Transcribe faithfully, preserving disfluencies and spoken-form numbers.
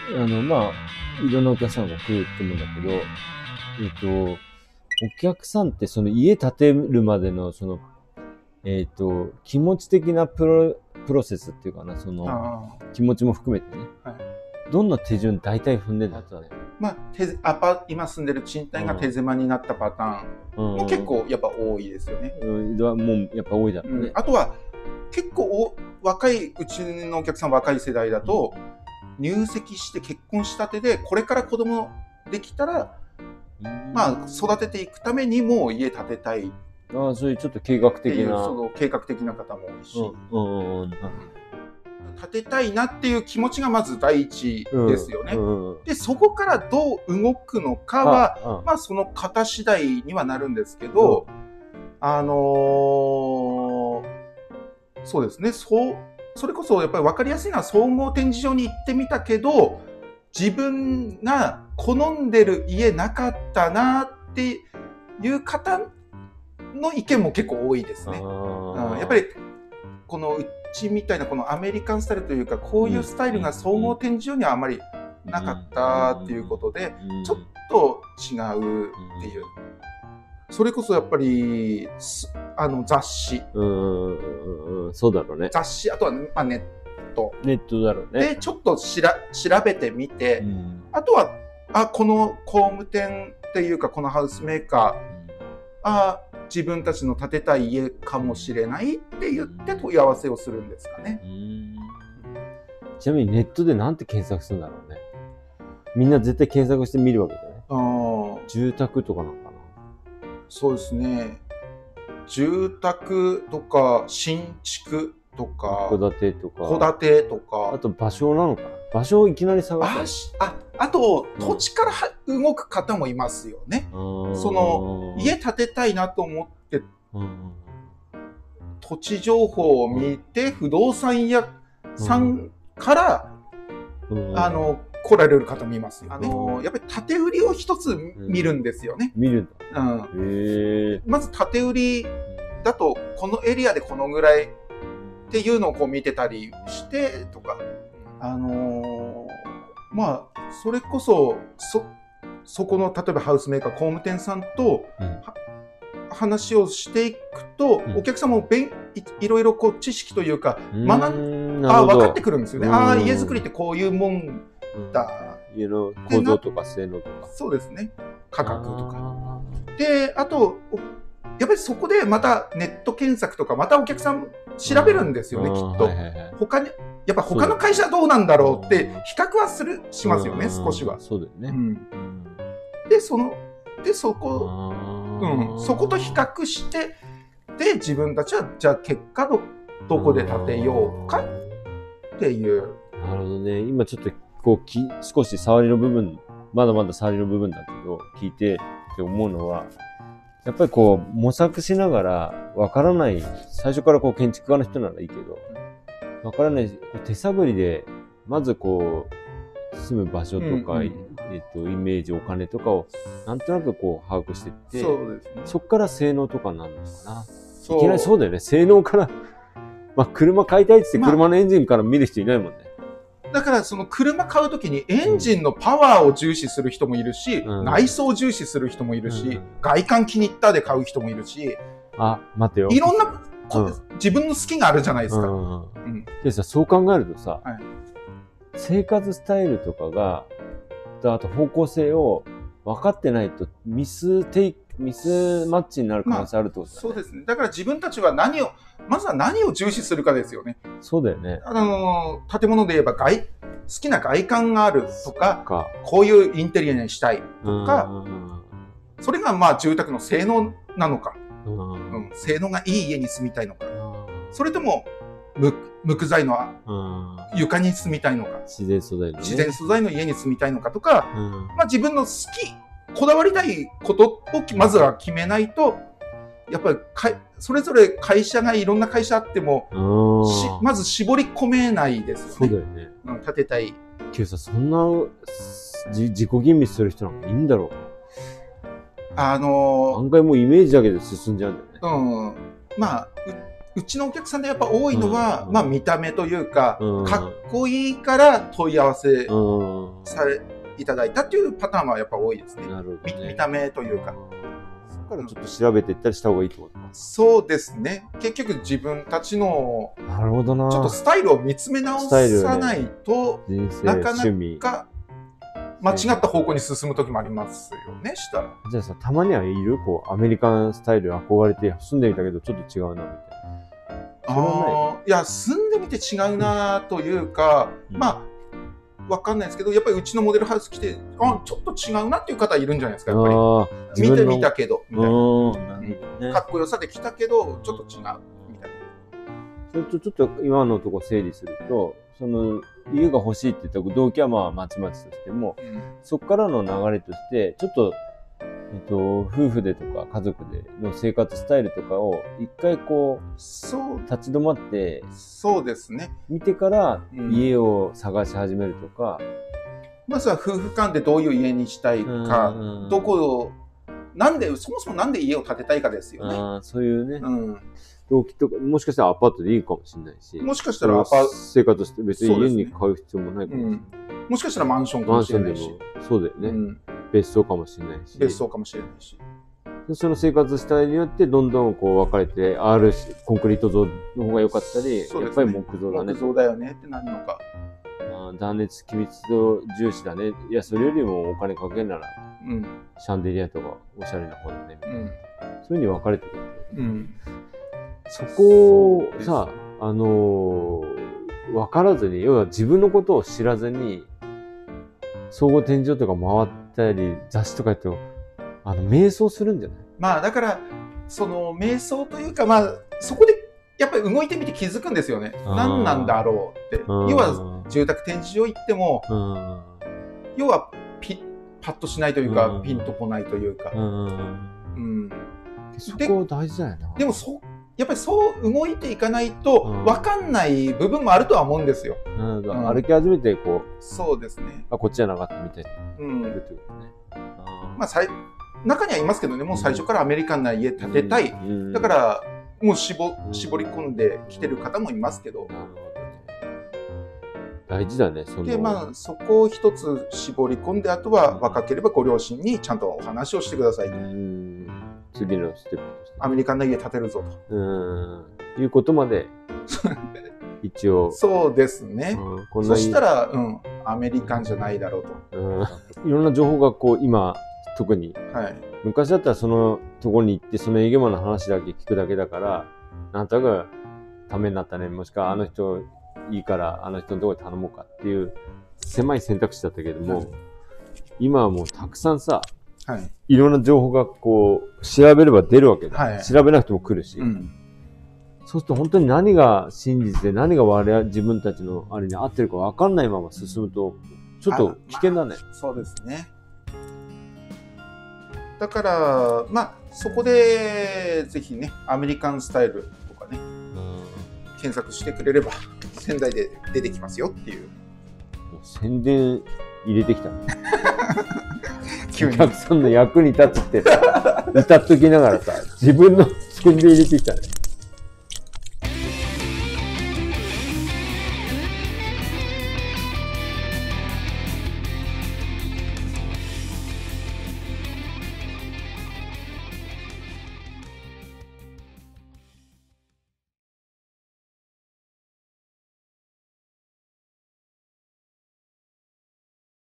あの、まあ、いろんなお客さんが来ると思うんだけど、えっと、お客さんってその家建てるまでのその、えっと、気持ち的なプロ、プロセスっていうかな、その、気持ちも含めてね。はい、どんな手順大体踏んでるんだったらね。 まあ、手アパ今住んでる賃貸が手狭になったパターンも結構やっぱ多いですよね。 うん、もうやっぱ多いだろうね。 うん、あとは結構お若いうちのお客さん若い世代だと、入籍して結婚したてでこれから子供できたら、うん、まあ育てていくためにも家建てたい。 ああ、そういうちょっと計画的な。 その計画的な方も多いし。うんうん建てたいなっていう気持ちがまず第一ですよね。うんうん、で、そこからどう動くのかは、ああまあその方次第にはなるんですけど、うん、あのー、そうですね、そう、それこそやっぱり分かりやすいのは総合展示場に行ってみたけど、自分が好んでる家なかったなっていう方の意見も結構多いですね。うん、やっぱりこのうちみたいなこのアメリカンスタイルというかこういうスタイルが総合展示場にはあまりなかったっていうことでちょっと違うっていう。それこそやっぱりあの雑誌、 うん、そうだろうね。 雑誌、あとは、まあ、ネットネットだろうね。 でちょっとしら調べてみて、うん、あとはあこの工務店っていうかこのハウスメーカー、うん、あ自分たちの建てたい家かもしれないって言って問い合わせをするんですかね。うん、 ちなみにネットでなんて検索するんだろうね。みんな絶対検索してみるわけだね。あ住宅とかなのかな。 そうですね。住宅とか新築とか戸建てとか戸建てとかあと場所なのかな。場所をいきなり探す。 ああと、うん、土地から動く方もいますよね。その家建てたいなと思って、うん、土地情報を見て、うん、不動産屋さんから、うん、あの来られる方もいますよね。うん、やっぱり建て売りを一つ見るんですよね。 うん、見るんだ。 うん、へまず建て売りだとこのエリアでこのぐらいっていうのをこう見てたりしてとか、あのー、まあそれこそそそこの例えばハウスメーカー工務店さんと、うん、話をしていくと、うん、お客様もい, いろいろこう知識というか学んあ分かってくるんですよね。ああ家づくりってこういうもんだ。 家の構造とか性能とか。 そうですね。価格とか。であとやっぱりそこでまたネット検索とかまたお客さん調べるんですよね、きっと。他にやっぱ他の会社どうなんだろうって比較はするしますよね、少しは。 そうだよね。うん、 でそのでそこ、うん、そこと比較してで自分たちはじゃあ結果どどこで建てようかっていう。 なるほどね。今ちょっとこうき少し触りの部分まだまだ触りの部分だけど聞いてって思うのは。やっぱりこう模索しながらわからない最初からこう建築家の人ならいいけどわからない手探りでまずこう住む場所とか、うんうん、えっとイメージお金とかをなんとなくこう把握していって そ, うです、ね、そっから性能とかになるのかな。いきなりそうだよね。性能からまあ車買いたいって言って車のエンジンから見る人いないもんね。 だからその車買うときにエンジンのパワーを重視する人もいるし、うん、内装を重視する人もいるし、うん、外観気に入ったで買う人もいるし、 あ、待てよ。 いろんな、うん、自分の好きがあるじゃないですか。うんうん、でさ、そう考えるとさ、はい、生活スタイルとかが、あと方向性を分かってないとミステイク、ミスマッチになる可能性あるってことだね。 まあ、そうですね。だから自分たちは何を、まずは何を重視するかですよね。 そうだよね。 あの、建物で言えば外、好きな外観があるとか、かこういうインテリアにしたいとか、それがまあ住宅の性能なのか、うんうん、性能がいい家に住みたいのか、それとも無、無垢材の床に住みたいのか、 自然素材の、ね、 自然素材の家に住みたいのかとか、うん、まあ自分の好き、こだわりたいことをまずは決めないと、やっぱりかそれぞれ会社がいろんな会社あってもしまず絞り込めないですよね。 そうだよね。 うん、建てたい。 けどさ、そんなじ自己吟味する人なんかいいんだろう。 あのー、 案外もうイメージだけで進んじゃうんだよね。 うん。まあうちのお客さんでやっぱ多いのは、 うん、 まあ見た目というか、 うん、 かっこいいから問い合わせうんされいただいたっていうパターンはやっぱ多いですね。 なるほどね。 見た目というか。 そこからちょっと調べていったりした方がいいってことか。 そうですね。結局自分たちのなるほどな。 ちょっとスタイルを見つめ直さないと、 ね、人生なか趣味なか間違った方向に進む時もありますよね、したら。 じゃあさ、たまにはいるこう、アメリカンスタイル憧れて住んでみたけど、ちょっと違うな、みたいな。 ああ、いや、住んでみて違うなというか、うん、まあ、わかんないですけど、やっぱりうちのモデルハウス来て、あ、ちょっと違うなっていう方いるんじゃないですか、やっぱり。見てみたけど、みたいな。うん、かっこよさで来たけど、ちょっと違う、みたいな。 それとちょっと今のところ整理すると、その、家が欲しいって言った動機はまあまちまちとしても、うん、そこからの流れとして、ちょっと、えっと、夫婦でとか家族での生活スタイルとかを一回こう、そう立ち止まって、 そうですね。 見てから家を探し始めるとか、 うん、まずは夫婦間でどういう家にしたいか、どこを、なんで、そもそもなんで家を建てたいかですよね。 あそういうね。 うん動機とか、もしかしたらアパートでいいかもしれないし。 もしかしたらアパート。 生活して別に家に買う必要もないかもしれない。 うん、もしかしたらマンションかもしれないし。 マンションでも、そうだよね、うん。別荘かもしれないし。 別荘かもしれないし。 その生活スタイルによってどんどんこう分かれて、アール コンクリート像の方が良かったり、ね、やっぱり木造だね。 木造だよねってなるのか。 まあ、断熱気密度重視だね。いや、それよりもお金かけるなら、うん、シャンデリアとかおしゃれな方だね。うん、そういう風に分かれてくる、ね。うんそこをさ、あのー、分からずに、要は自分のことを知らずに、総合展示場とか回ったり、雑誌とかやっても、あの、迷走するんじゃない？ まあ、だから、その、迷走というか、まあ、そこで、やっぱり動いてみて気づくんですよね。何なんだろうって。要は、住宅展示場行っても、要は、ピッ、パッとしないというか、ピンとこないというか。うん。 そこ大事だよな。 でも、そやっぱりそう動いていかないと分かんない部分もあるとは思うんですよ。 うんうん、歩き始めてこう。 そうですね。 あ、こっちじゃなかったみたいな。 うん。ね、あまあ、さい中にはいますけどね、もう最初からアメリカンな家建てたい。うん、だから、もう絞、絞り込んできてる方もいますけど。なるほどね。 大事だね、その。 で、まあ、そこを一つ絞り込んで、あとは若ければご両親にちゃんとお話をしてくださいと。うん次のステップとして。 アメリカンな家建てるぞと。 うん。いうことまで、一応。 そうですね。うん、こんなそしたら、うん、アメリカンじゃないだろうと。 うん、いろんな情報がこう、今、特に。はい。昔だったらそのところに行って、その営業マンの話だけ聞くだけだから、なんとなくためになったね。もしくはあの人いいから、あの人のところに頼もうかっていう狭い選択肢だったけども、はい、今はもうたくさんさ、はい、いろんな情報がこう調べれば出るわけだ、はい、調べなくても来るし、うん、そうすると本当に何が真実で何が我々自分たちのあれに合ってるか分かんないまま進むとちょっと危険だね、 まあ、そうですね。だからまあそこでぜひねアメリカンスタイルとかね、うん、検索してくれれば仙台で出てきますよっていう。 宣伝入れてきたね。お客さんの役に立つってさ、歌っときながらさ、自分の宣伝入れてきたね。